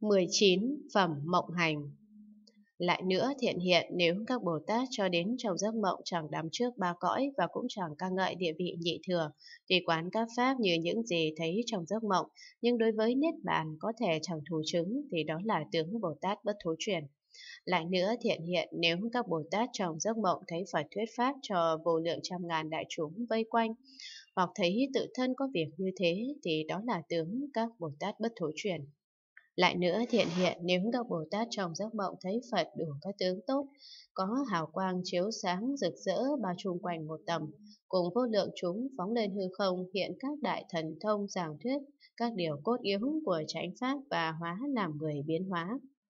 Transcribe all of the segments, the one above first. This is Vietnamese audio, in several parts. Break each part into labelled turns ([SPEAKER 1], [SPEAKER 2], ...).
[SPEAKER 1] 19. Phẩm mộng hành. Lại nữa thiện hiện, nếu các Bồ Tát cho đến trong giấc mộng chẳng đắm trước ba cõi và cũng chẳng ca ngợi địa vị nhị thừa, tùy quán các pháp như những gì thấy trong giấc mộng, nhưng đối với niết bàn có thể chẳng thù chứng, thì đó là tướng Bồ Tát bất thối chuyển. Lại nữa thiện hiện, nếu các Bồ Tát trong giấc mộng thấy Phật thuyết pháp cho vô lượng trăm ngàn đại chúng vây quanh, hoặc thấy tự thân có việc như thế, thì đó là tướng các Bồ Tát bất thối chuyển. Lại nữa thiện hiện, nếu các Bồ Tát trong giấc mộng thấy Phật đủ các tướng tốt, có hào quang chiếu sáng rực rỡ bao chung quanh một tầm, cùng vô lượng chúng phóng lên hư không, hiện các đại thần thông giảng thuyết các điều cốt yếu của chánh pháp và hóa làm người biến hóa,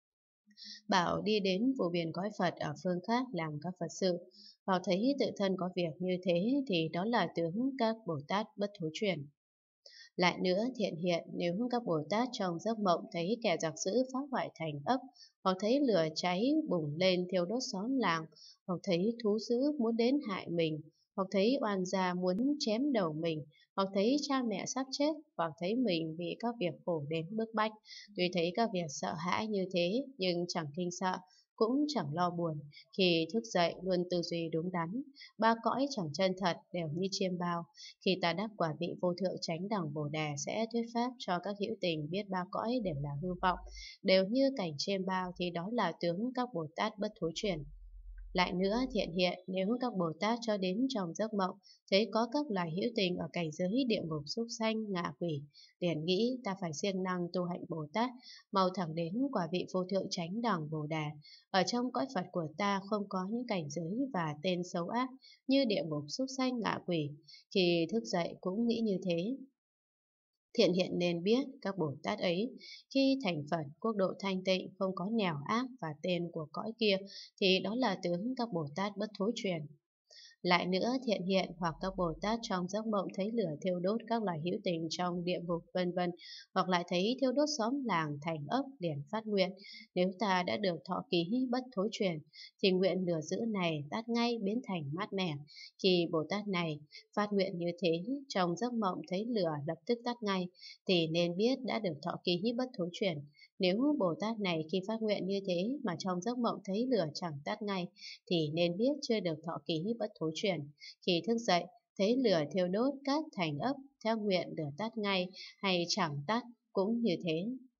[SPEAKER 1] bảo đi đến vô biên cõi Phật ở phương khác làm các Phật sự, hoặc thấy tự thân có việc như thế, thì đó là tướng các Bồ Tát bất thối chuyển. Lại nữa thiện hiện, nếu các Bồ Tát trong giấc mộng thấy kẻ giặc dữ phá hoại thành ấp, hoặc thấy lửa cháy bùng lên thiêu đốt xóm làng, hoặc thấy thú dữ muốn đến hại mình, hoặc thấy oan gia muốn chém đầu mình, hoặc thấy cha mẹ sắp chết, hoặc thấy mình bị các việc khổ đến bức bách, tuy thấy các việc sợ hãi như thế nhưng chẳng kinh sợ, cũng chẳng lo buồn, khi thức dậy luôn tư duy đúng đắn, ba cõi chẳng chân thật đều như chiêm bao. Khi ta đắc quả vị vô thượng chánh đẳng Bồ Đề sẽ thuyết pháp cho các hữu tình biết ba cõi đều là hư vọng, đều như cảnh chiêm bao, thì đó là tướng các Bồ Tát bất thối chuyển. Lại nữa thiện hiện, nếu các Bồ Tát cho đến trong giấc mộng thấy có các loài hữu tình ở cảnh giới địa ngục, súc sanh, ngạ quỷ, liền nghĩ ta phải siêng năng tu hạnh Bồ Tát, mau thẳng đến quả vị vô thượng chánh đẳng Bồ Đề. Ở trong cõi Phật của ta không có những cảnh giới và tên xấu ác như địa ngục, súc sanh, ngạ quỷ. Khi thức dậy cũng nghĩ như thế. Thiện hiện nên biết các Bồ Tát ấy khi thành Phật quốc độ thanh tịnh, không có nẻo ác và tên của cõi kia, thì đó là tướng các Bồ Tát bất thối chuyển. Lại nữa thiện hiện, hoặc các Bồ Tát trong giấc mộng thấy lửa thiêu đốt các loài hữu tình trong địa ngục vân vân, hoặc lại thấy thiêu đốt xóm làng thành ấp, liền phát nguyện, nếu ta đã được thọ ký bất thối chuyển, thì nguyện lửa dữ này tắt ngay biến thành mát mẻ. Khi Bồ Tát này phát nguyện như thế, trong giấc mộng thấy lửa lập tức tắt ngay, thì nên biết đã được thọ ký bất thối chuyển. Nếu Bồ Tát này khi phát nguyện như thế mà trong giấc mộng thấy lửa chẳng tắt ngay, thì nên biết chưa được thọ ký bất thối chuyển. Khi thức dậy, thấy lửa thiêu đốt các thành ấp, theo nguyện lửa tắt ngay hay chẳng tắt cũng như thế.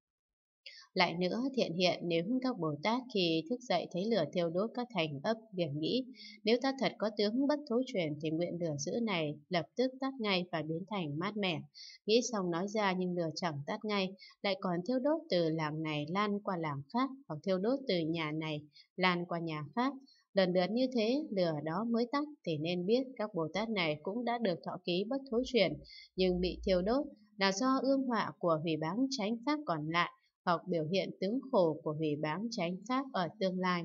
[SPEAKER 1] Lại nữa thiện hiện, nếu các Bồ Tát khi thức dậy thấy lửa thiêu đốt các thành ấp, liền nghĩ, nếu ta thật có tướng bất thối chuyển thì nguyện lửa dữ này lập tức tắt ngay và biến thành mát mẻ. Nghĩ xong nói ra nhưng lửa chẳng tắt ngay, lại còn thiêu đốt từ làng này lan qua làng khác, hoặc thiêu đốt từ nhà này lan qua nhà khác. Lần lượt như thế, lửa đó mới tắt, thì nên biết các Bồ Tát này cũng đã được thọ ký bất thối chuyển, nhưng bị thiêu đốt là do ương họa của hủy báng chánh pháp còn lại, hoặc biểu hiện tướng khổ của hủy báng chánh pháp ở tương lai.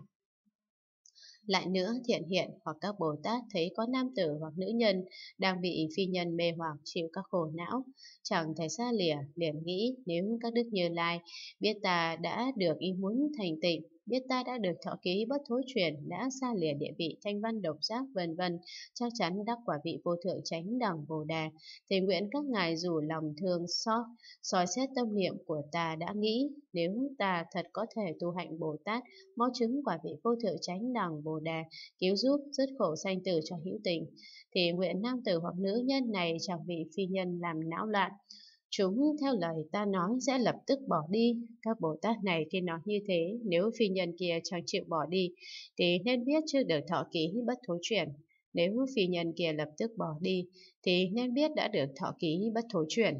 [SPEAKER 1] Lại nữa thiện hiện, hoặc các Bồ Tát thấy có nam tử hoặc nữ nhân đang bị phi nhân mê hoặc chịu các khổ não, chẳng thể xa lìa, liền nghĩ, nếu các đức Như Lai biết ta đã được ý muốn thành tịnh, biết ta đã được thọ ký bất thối chuyển, đã xa lìa địa vị thanh văn độc giác vân vân, chắc chắn đắc quả vị vô thượng chánh đẳng Bồ Đề, thì nguyện các ngài dù lòng thương xót soi xét tâm niệm của ta đã nghĩ, nếu ta thật có thể tu hạnh Bồ Tát, mau chứng quả vị vô thượng chánh đẳng Bồ Đề, cứu giúp dứt khổ sanh tử cho hữu tình, thì nguyện nam tử hoặc nữ nhân này chẳng bị phi nhân làm não loạn. Chúng theo lời ta nói sẽ lập tức bỏ đi. Các Bồ Tát này khi nói như thế, nếu phi nhân kia chẳng chịu bỏ đi, thì nên biết chưa được thọ ký bất thối chuyển. Nếu phi nhân kia lập tức bỏ đi, thì nên biết đã được thọ ký bất thối chuyển.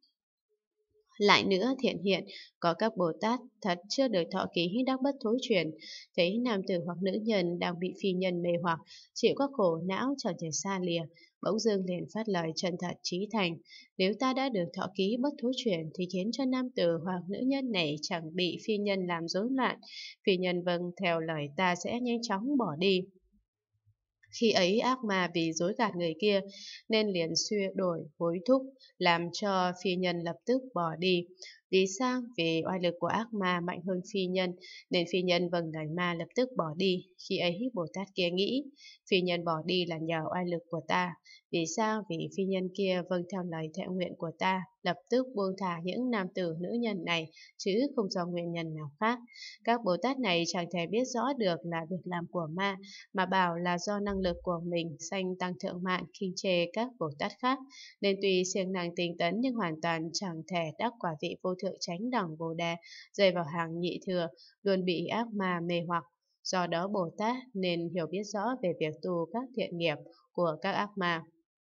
[SPEAKER 1] Lại nữa thiện hiện, có các Bồ Tát thật chưa được thọ ký đắc bất thối chuyển, thấy nam tử hoặc nữ nhân đang bị phi nhân mê hoặc, chịu các khổ não chẳng thể xa lìa, bỗng dưng liền phát lời chân thật chí thành, nếu ta đã được thọ ký bất thối chuyển thì khiến cho nam tử hoặc nữ nhân này chẳng bị phi nhân làm rối loạn, phi nhân vâng theo lời ta sẽ nhanh chóng bỏ đi. Khi ấy ác ma vì dối gạt người kia nên liền suy đổi hối thúc, làm cho phi nhân lập tức bỏ đi. Vì sao? Vì oai lực của ác ma mạnh hơn phi nhân, nên phi nhân vâng lời ma lập tức bỏ đi. Khi ấy Bồ Tát kia nghĩ, phi nhân bỏ đi là nhờ oai lực của ta. Vì sao? Vì phi nhân kia vâng theo lời thệ nguyện của ta, lập tức buông thả những nam tử nữ nhân này, chứ không do nguyên nhân nào khác. Các Bồ Tát này chẳng thể biết rõ được là việc làm của ma, mà bảo là do năng lực của mình sanh tăng thượng mạng khinh chê các Bồ Tát khác, nên tuy siêng năng tinh tấn nhưng hoàn toàn chẳng thể đắc quả vị vô thượng chánh đẳng Bồ Đề, rơi vào hàng nhị thừa, luôn bị ác ma mê hoặc. Do đó Bồ Tát nên hiểu biết rõ về việc tu các thiện nghiệp của các ác ma.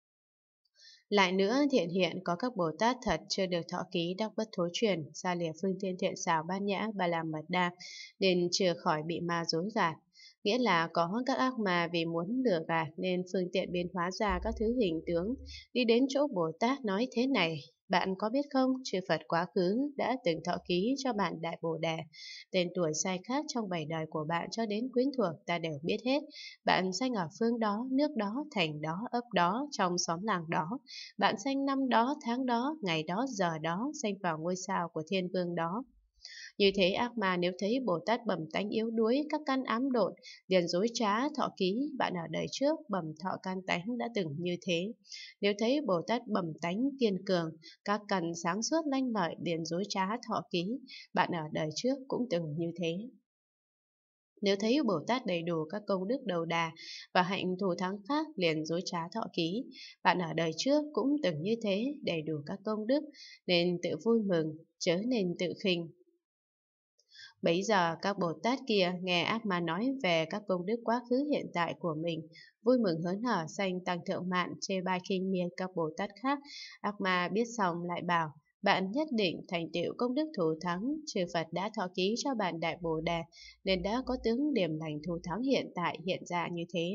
[SPEAKER 1] Lại nữa, thiện hiện có các Bồ Tát thật chưa được thọ ký đắc bất thối truyền, xa lìa phương tiện thiện xảo bát nhã ba la mật đa, nên chưa khỏi bị ma dối gạt. Nghĩa là có các ác ma vì muốn lừa gạt nên phương tiện biến hóa ra các thứ hình tướng, đi đến chỗ Bồ Tát nói thế này: bạn có biết không, chư Phật quá khứ đã từng thọ ký cho bạn Đại Bồ Đề. Tên tuổi sai khác trong 7 đời của bạn cho đến quyến thuộc ta đều biết hết. Bạn sanh ở phương đó, nước đó, thành đó, ấp đó, trong xóm làng đó. Bạn sanh năm đó, tháng đó, ngày đó, giờ đó, sanh vào ngôi sao của thiên vương đó. Như thế ác ma nếu thấy Bồ Tát bẩm tánh yếu đuối, các căn ám độn, liền dối trá thọ ký, bạn ở đời trước bẩm thọ căn tánh đã từng như thế. Nếu thấy Bồ Tát bẩm tánh kiên cường, các căn sáng suốt lanh lợi, liền dối trá thọ ký, bạn ở đời trước cũng từng như thế. Nếu thấy Bồ Tát đầy đủ các công đức đầu đà và hạnh thù thắng khác, liền dối trá thọ ký, bạn ở đời trước cũng từng như thế, đầy đủ các công đức, nên tự vui mừng, chớ nên tự khinh. Bấy giờ các Bồ Tát kia nghe ác ma nói về các công đức quá khứ hiện tại của mình, vui mừng hớn hở sanh tăng thượng mạn, chê bai khinh miệt các Bồ Tát khác. Ác ma biết xong lại bảo: bạn nhất định thành tựu công đức thù thắng, chư Phật đã thọ ký cho bạn Đại Bồ Đề, nên đã có tướng điềm lành thù thắng hiện tại hiện ra như thế.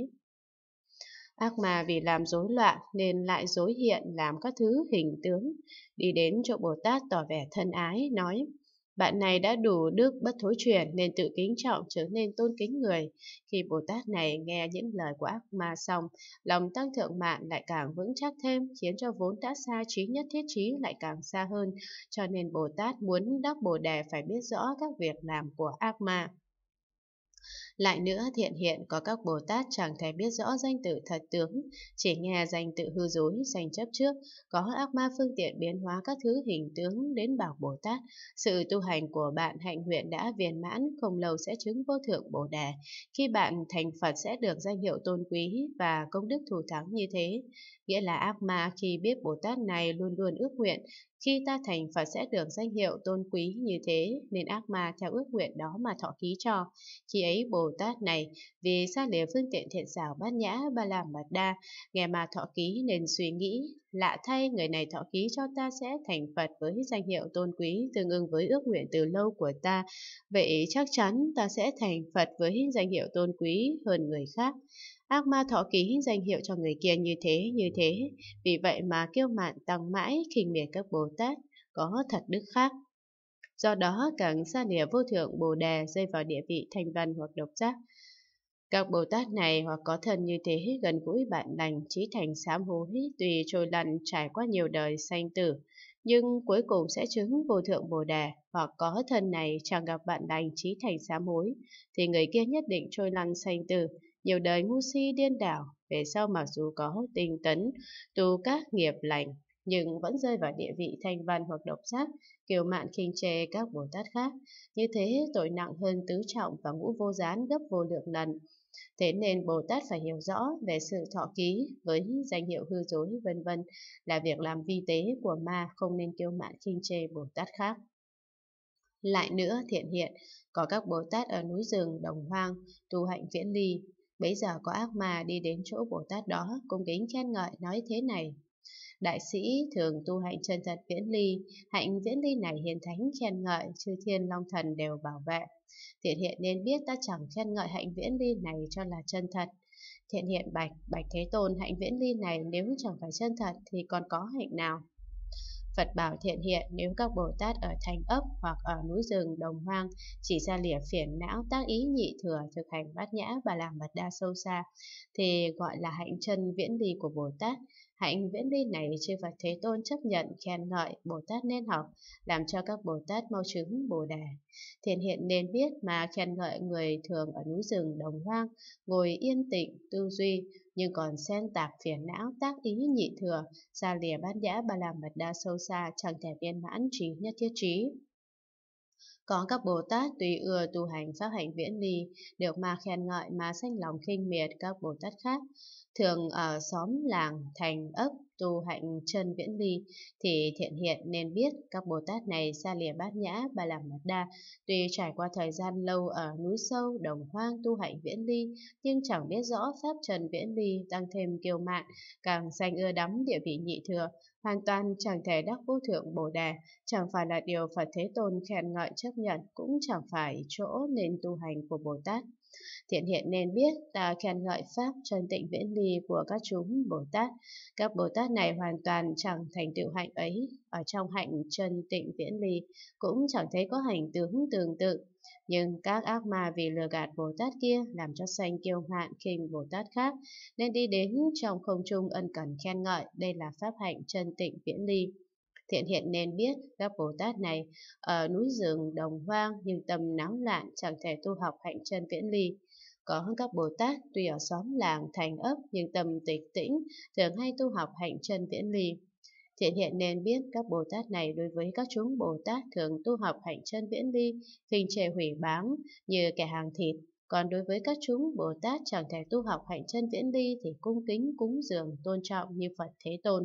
[SPEAKER 1] Ác ma vì làm rối loạn nên lại dối hiện làm các thứ hình tướng, đi đến chỗ Bồ Tát tỏ vẻ thân ái, nói: bạn này đã đủ đức bất thối truyền nên tự kính trọng trở nên tôn kính người. Khi Bồ Tát này nghe những lời của ác ma xong, lòng tăng thượng mạn lại càng vững chắc thêm, khiến cho vốn đã xa trí nhất thiết trí lại càng xa hơn, cho nên Bồ Tát muốn đắc Bồ Đề phải biết rõ các việc làm của ác ma. Lại nữa, thiện hiện có các Bồ Tát chẳng thể biết rõ danh tự thật tướng, chỉ nghe danh tự hư dối, sanh chấp trước. Có ác ma phương tiện biến hóa các thứ hình tướng đến bảo Bồ Tát: sự tu hành của bạn hạnh nguyện đã viên mãn, không lâu sẽ chứng vô thượng Bồ Đề. Khi bạn thành Phật sẽ được danh hiệu tôn quý và công đức thù thắng như thế. Nghĩa là ác ma khi biết Bồ Tát này luôn luôn ước nguyện khi ta thành Phật sẽ được danh hiệu tôn quý như thế, nên ác ma theo ước nguyện đó mà thọ ký cho. Khi ấy Bồ Tát này vì xa lìa phương tiện thiện xảo bát nhã ba la mật đa, nghe mà thọ ký nên suy nghĩ: lạ thay, người này thọ ký cho ta sẽ thành Phật với danh hiệu tôn quý tương ưng với ước nguyện từ lâu của ta, vậy chắc chắn ta sẽ thành Phật với danh hiệu tôn quý hơn người khác. Ác ma thọ ký danh hiệu cho người kia như thế, vì vậy mà kiêu mạn tăng mãi, khinh miệt các Bồ Tát có thật đức khác. Do đó càng xa lìa vô thượng Bồ Đề, rơi vào địa vị thanh văn hoặc độc giác. Các Bồ Tát này hoặc có thân như thế, gần gũi bạn lành, chí thành sám hối, tùy trôi lăn trải qua nhiều đời sanh tử, nhưng cuối cùng sẽ chứng vô thượng Bồ Đề. Hoặc có thân này chẳng gặp bạn lành, chí thành sám hối, thì người kia nhất định trôi lăn sanh tử, nhiều đời ngu si điên đảo, về sau mặc dù có tinh tấn tu các nghiệp lành, nhưng vẫn rơi vào địa vị thanh văn hoặc độc giác, kiều mạn khinh chê các Bồ Tát khác. Như thế tội nặng hơn tứ trọng và ngũ vô gián gấp vô lượng lần. Thế nên Bồ Tát phải hiểu rõ về sự thọ ký với danh hiệu hư dối vân vân là việc làm vi tế của ma, không nên kiêu mạn khinh chê Bồ Tát khác. Lại nữa, thiện hiện có các Bồ Tát ở núi rừng đồng hoang tu hạnh viễn ly. Bấy giờ có ác ma đi đến chỗ Bồ Tát đó, cung kính khen ngợi nói thế này: đại sĩ thường tu hạnh chân thật viễn ly, hạnh viễn ly này hiền thánh khen ngợi, chư thiên long thần đều bảo vệ. Thiện hiện nên biết ta chẳng khen ngợi hạnh viễn ly này cho là chân thật. Thiện hiện bạch Thế Tôn, hạnh viễn ly này nếu chẳng phải chân thật thì còn có hạnh nào? Phật bảo thiện hiện, nếu các Bồ Tát ở thành ấp hoặc ở núi rừng đồng hoang chỉ ra lìa phiền não tác ý nhị thừa, thực hành bát nhã và làm mật đa sâu xa, thì gọi là hạnh chân viễn ly của Bồ Tát. Hạnh viễn ly này chư Phật Thế Tôn chấp nhận khen ngợi Bồ Tát nên học, làm cho các Bồ Tát mau chứng Bồ Đề. Thiện hiện nên biết mà khen ngợi người thường ở núi rừng đồng hoang, ngồi yên tĩnh, tư duy, nhưng còn xen tạp phiền não tác ý nhị thừa, xa lìa bát nhã ba la mật đa sâu xa, chẳng thể viên mãn trí nhất thiết trí. Có các Bồ Tát tùy ưa tu hành pháp hạnh viễn ly, được mà khen ngợi mà sanh lòng khinh miệt các Bồ Tát khác. Thường ở xóm làng, thành, ấp tu hạnh chân viễn ly, thì thiện hiện nên biết các Bồ Tát này xa lìa bát nhã ba la mật đa, tuy trải qua thời gian lâu ở núi sâu, đồng hoang tu hạnh viễn ly, nhưng chẳng biết rõ pháp trần viễn ly, tăng thêm kiêu mạn, càng sanh ưa đắm địa vị nhị thừa, hoàn toàn chẳng thể đắc vô thượng Bồ Đề. Chẳng phải là điều Phật Thế Tôn khen ngợi chấp nhận, cũng chẳng phải chỗ nên tu hành của Bồ Tát. Thiện hiện nên biết ta khen ngợi pháp chân tịnh viễn ly của các chúng Bồ Tát. Các Bồ Tát này hoàn toàn chẳng thành tựu hạnh ấy. Ở trong hạnh chân tịnh viễn ly cũng chẳng thấy có hành tướng tương tự. Nhưng các ác ma vì lừa gạt Bồ Tát kia làm cho sanh kiêu mạn khinh Bồ Tát khác, nên đi đến trong không trung ân cần khen ngợi đây là pháp hạnh chân tịnh viễn ly. Thiện hiện nên biết các Bồ Tát này ở núi rừng đồng hoang nhưng tâm náo loạn, chẳng thể tu học hạnh chân viễn ly. Có các Bồ Tát tuy ở xóm làng thành ấp nhưng tâm tịch tĩnh, thường hay tu học hạnh chân viễn ly. Thiện hiện nên biết các Bồ Tát này đối với các chúng Bồ Tát thường tu học hạnh chân viễn ly, khinh chê hủy báng như kẻ hàng thịt. Còn đối với các chúng Bồ Tát chẳng thể tu học hạnh chân viễn ly thì cung kính cúng dường tôn trọng như Phật Thế Tôn.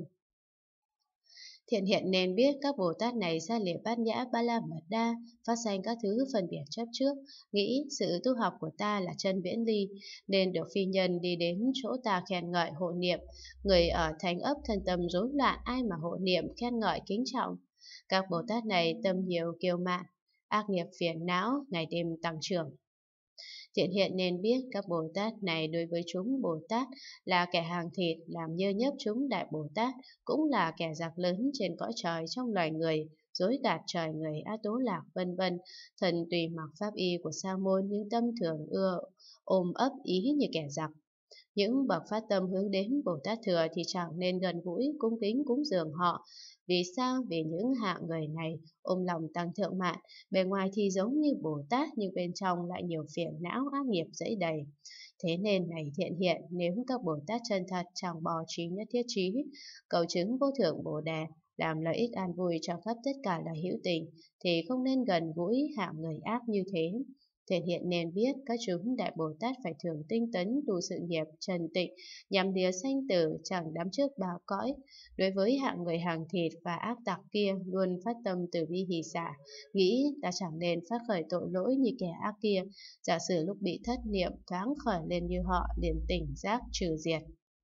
[SPEAKER 1] Thiện hiện nên biết các Bồ Tát này xa lìa bát nhã ba la mật đa, phát sanh các thứ phân biệt chấp trước, nghĩ sự tu học của ta là chân viễn ly, nên được phi nhân đi đến chỗ ta khen ngợi hộ niệm. Người ở thành ấp thân tâm rối loạn, ai mà hộ niệm khen ngợi kính trọng. Các Bồ Tát này tâm nhiều kiêu mạn, ác nghiệp phiền não ngày đêm tăng trưởng. Thiện hiện nên biết các Bồ Tát này đối với chúng Bồ Tát là kẻ hàng thịt, làm nhơ nhớp chúng Đại Bồ Tát, cũng là kẻ giặc lớn trên cõi trời trong loài người, dối gạt trời người A Tố Lạc vân vân. Thần tùy mặc pháp y của Sa môn nhưng tâm thường ưa ôm ấp ý như kẻ giặc. Những bậc phát tâm hướng đến Bồ Tát Thừa thì chẳng nên gần gũi, cung kính cúng dường họ. Vì sao? Vì những hạng người này ôm lòng tăng thượng mạn, bề ngoài thì giống như Bồ Tát nhưng bên trong lại nhiều phiền não ác nghiệp dẫy đầy. Thế nên này thiện hiện, nếu các Bồ Tát chân thật chẳng bò trí nhất thiết trí, cầu chứng vô thượng Bồ Đề, làm lợi ích an vui cho khắp tất cả là hữu tình, thì không nên gần gũi hạng người ác như thế. Thiện hiện nên biết các chúng Đại Bồ Tát phải thường tinh tấn tu sự nghiệp trần tịnh, nhằm lìa sanh tử chẳng đắm trước ba cõi. Đối với hạng người hàng thịt và ác tặc kia luôn phát tâm từ bi hỷ xả, nghĩ ta chẳng nên phát khởi tội lỗi như kẻ ác kia. Giả sử lúc bị thất niệm thoáng khởi lên như họ, liền tỉnh giác trừ diệt.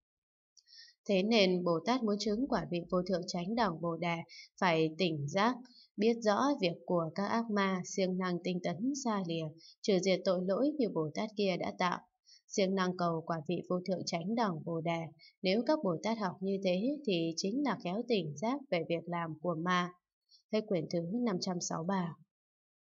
[SPEAKER 1] Thế nên Bồ Tát muốn chứng quả vị vô thượng chánh đẳng Bồ Đề phải tỉnh giác, biết rõ việc của các ác ma, siêng năng tinh tấn xa lìa, trừ diệt tội lỗi như Bồ Tát kia đã tạo. Siêng năng cầu quả vị vô thượng chánh đẳng Bồ Đề, nếu các Bồ Tát học như thế thì chính là khéo tỉnh giác về việc làm của ma. Hết quyển thứ 563.